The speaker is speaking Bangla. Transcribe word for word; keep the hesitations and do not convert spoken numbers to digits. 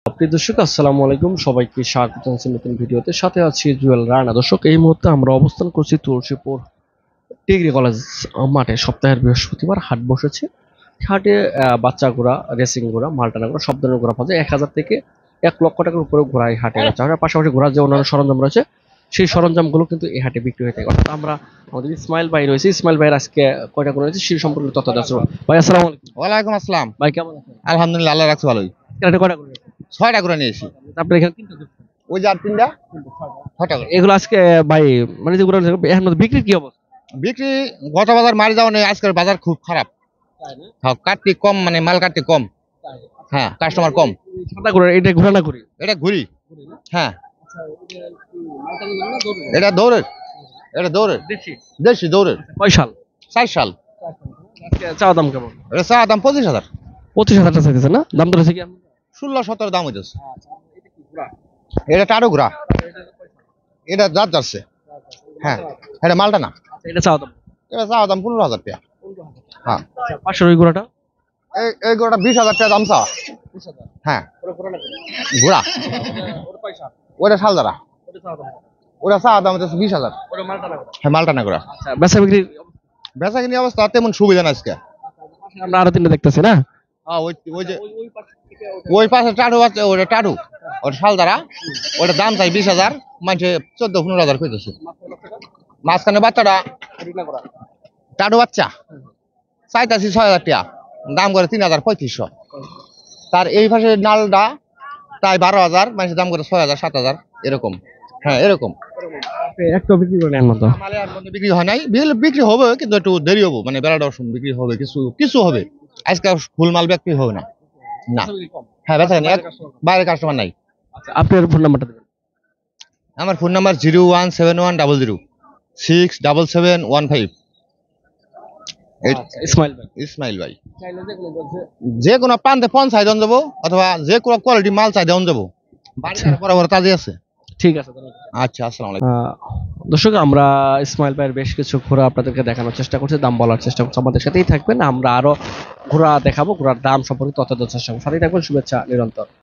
প্রিয় দর্শক আসসালামু আলাইকুম, সবাইকে স্বাগত জানাচ্ছি নতুন ভিডিওতে। সাথে আছি জুয়েল রানা। দর্শক, এই মুহূর্তে আমরা অবস্থান করছি তুলসীপুর ডিগ্রি কলেজ মাঠে। সপ্তাহের বৃহস্পতিবার হাট বসেছে। হাটে আহ, বাচ্চা ঘোড়া, রেসিং ঘোড়া, মালটানা ঘোড়া সব ধরনের ঘোড়া পাওয়া যায়। এক হাজার থেকে এক লক্ষ টাকার উপরে ঘোড়া এই হাটে আছে। আর পাশাপাশি ঘোড়ার যে অন্যান্য সরঞ্জাম রয়েছে সেই সরঞ্জামগুলো কিন্তু এই হাটে বিক্রি হয়ে থাকে। অর্থাৎ আমরা আমাদের ইসমাইল ভাই রয়েছে, ইসমাইল ভাইয়ের আজকে কয়টা করে রয়েছে সেই সম্পর্কে তথ্য দেওয়া ছিল। ভাই আসসালামু আলাইকুম। ওয়ালাইকুম আসসালাম। ভাই কেমন আছেন? আলহামদুলিল্লাহ, আল্লাহ রাখছে ভালোই। হাটে কয়টা করে রয়েছে? ছয়টা করে নিয়েছি। আপনার এখানে তিনটা করে? ওই যে আর তিনটা ছয়টা করে। এগুলো আজকে ভাই মানে যেগুলো এখন বিক্রির কি অবস্থা? বিক্রি গত বাজার মারি যাওয়া নেই, আজকের বাজার খুব খারাপ। হ্যাঁ, কাটতে কম, মানে মাল কাটতে কম। হ্যাঁ, কাস্টমার কম। সাদা করে এটা ঘোরা না করি এটা ঘুরি। হ্যাঁ, এটা দৌড়ের, এটা দৌড়ের দেশি দেশি দৌড়ের। কয় সাল? চার সাল। আজকে চাওয়া দাম কেমন? এটা চা দাম পঁচিশ হাজার। পঁচিশ হাজার টাকা চাইতেছে না? দাম ধরেছে কি? ষোলো সতেরো দাম হইতেছে। এটা টারু ঘোড়া, এটা জাত যাচ্ছে। হ্যাঁ, এটা মালটা না। এটা চাওয়া দাম? এটা চা দাম পনেরো হাজার টাকা। হ্যাঁ, পাশের ওই ঘোড়াটা? এই এই ঘোড়াটা বিশ হাজার টাকা দাম চা। হ্যাঁ, ঘোড়া ওটা শাল দ্বারা, ওটা চা দাম হচ্ছে বিশ হাজার। হ্যাঁ, মালটা না ঘোড়া। বেচা বিক্রি বেচা কিনি অবস্থা তেমন সুবিধা না আজকে। আমরা আরো তিনটা দেখতেছি না? হ্যাঁ, ওই ওই যে ওই পাশে টাটু আছে, ওটা টাটু, ওটা শাল দ্বারা, ওটা দাম চাই বিশ হাজার, মানছে চোদ্দ পনেরো হাজার কইতেছে। মাঝখানে বাচ্চাটা টাটু বাচ্চা চাইতাছি ছয় হাজার টাকা, দাম করে তিন হাজার পঁয়ত্রিশশো। তার এই পাশে নালটা তাই বারো হাজার, মানুষের দাম করে ছয় হাজার সাত হাজার এরকম। হ্যাঁ, এরকম একটা বিক্রি করে নেন মতো বিক্রি হয় নাই। বিক্রি হবে কিন্তু একটু দেরি হবো, মানে বেলাটার সময় বিক্রি হবে, কিছু কিছু হবে। আজকে ফুল মাল বিক্রি হবে না। না, হ্যাঁ, বেচা কিনি বাইরে কাস্টমার নাই। আপনার ফোন নাম্বারটা দেবেন? আমার phone number zero one seven one double zero six double seven one five. Ismail ভাই। ইসমাইল ভাই, যে কোনো প্রান্তে পঞ্চাশ দেন যাবো, অথবা যে কোনো কোয়ালিটি মাল চাই দেন যাবো। বরাবর তাজা আছে। ঠিক আছে। আচ্ছা, আসসালামু আলাইকুম। দর্শক, আমরা ইসমাইল ভাইয়ের বেশ কিছু ঘোড়া আপনাদেরকে দেখানোর চেষ্টা করছি, দাম বলার চেষ্টা করছি। আমাদের সাথেই থাকবেন, আমরা আরো ঘোড়া দেখাবো, ঘোড়ার দাম সম্পর্কে তথ্য দেওয়ার চেষ্টা করবো। সাথেই থাকবেন, শুভেচ্ছা নিরন্তর।